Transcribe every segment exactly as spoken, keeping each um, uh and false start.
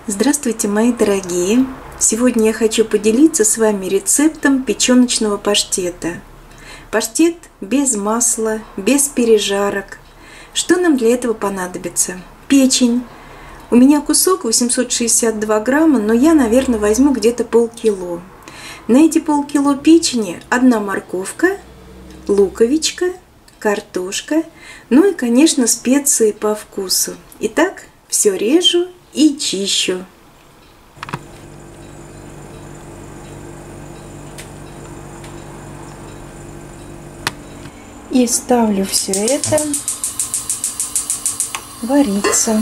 Здравствуйте, мои дорогие! Сегодня я хочу поделиться с вами рецептом печеночного паштета. Паштет без масла, без пережарок. Что нам для этого понадобится? Печень. У меня кусок восемьсот шестьдесят два грамма, но я, наверное, возьму где-то полкило. На эти полкило печени одна морковка, луковичка, картошка, ну и, конечно, специи по вкусу. Итак, все режу и чищу. И ставлю все это вариться.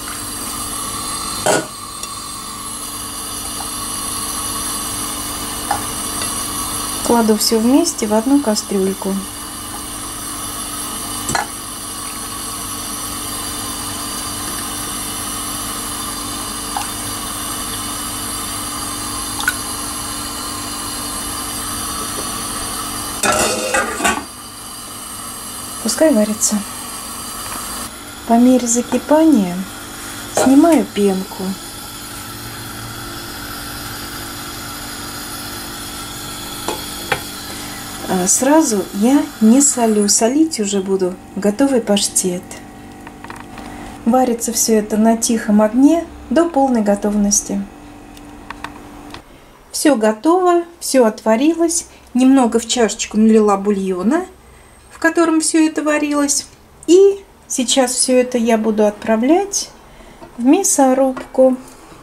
Кладу все вместе в одну кастрюльку. Пускай варится. По мере закипания снимаю пенку. Сразу я не солю, солить уже буду готовый паштет. Варится все это на тихом огне до полной готовности. Все готово, все отварилось. Немного в чашечку налила бульона, в котором все это варилось. И сейчас все это я буду отправлять в мясорубку.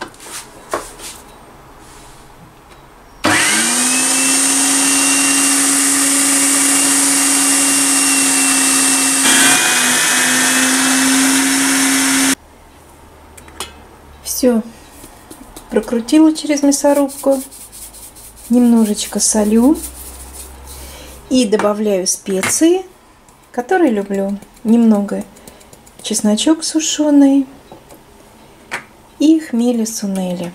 Все прокрутила через мясорубку, немножечко солю и добавляю специи, которые люблю. Немного чесночок сушеный и хмели-сунели.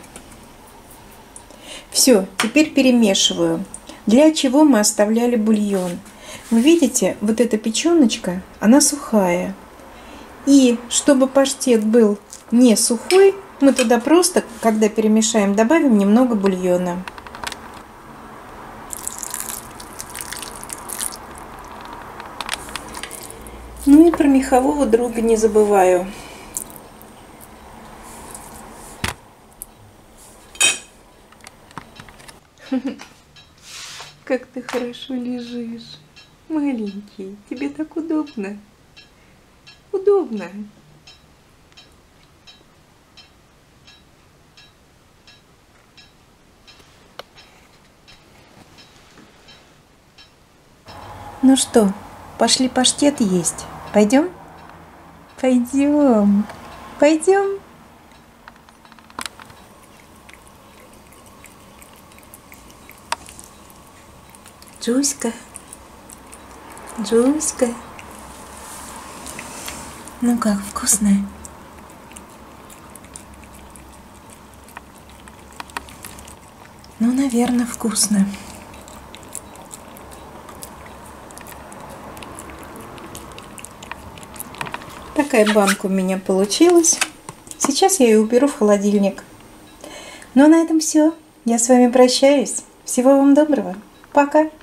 Все, теперь перемешиваю. Для чего мы оставляли бульон? Вы видите, вот эта печеночка, она сухая. И чтобы паштет был не сухой, мы туда просто, когда перемешаем, добавим немного бульона. Ну и про мехового друга не забываю. Как ты хорошо лежишь, маленький. Тебе так удобно. Удобно. Ну что, пошли паштет есть. Пойдем? Пойдем. Пойдем. Джуська. Джуська. Ну как, вкусная? Ну, наверное, вкусно. Такая банка у меня получилась. Сейчас я ее уберу в холодильник. Ну а на этом все. Я с вами прощаюсь. Всего вам доброго. Пока.